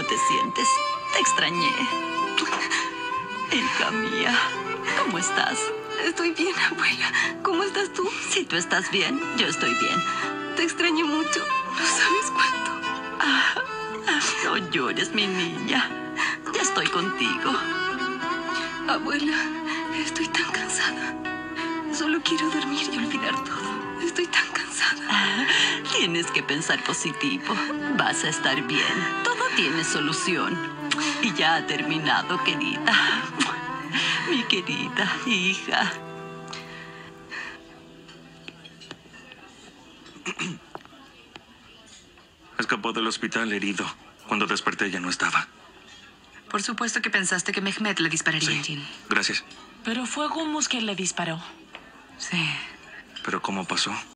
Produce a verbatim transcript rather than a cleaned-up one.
te sientes? Te extrañé. Hija mía, ¿cómo estás? Estoy bien, abuela. ¿Cómo estás tú? Si tú estás bien, yo estoy bien. Te extrañé mucho. No sabes cuánto. Ah, ah, no llores, mi niña. Ya estoy contigo. Abuela, estoy tan cansada. Solo quiero dormir y olvidar todo. Estoy tan cansada. Ah, tienes que pensar positivo. Vas a estar bien. Todo tiene solución. Y ya ha terminado, querida. Mi querida hija. Escapó del hospital herido. Cuando desperté ya no estaba. Por supuesto que pensaste que Mehmet le dispararía a Sí, Jean. gracias. Pero fue Gumus quien le disparó. Sí. ¿Pero cómo pasó?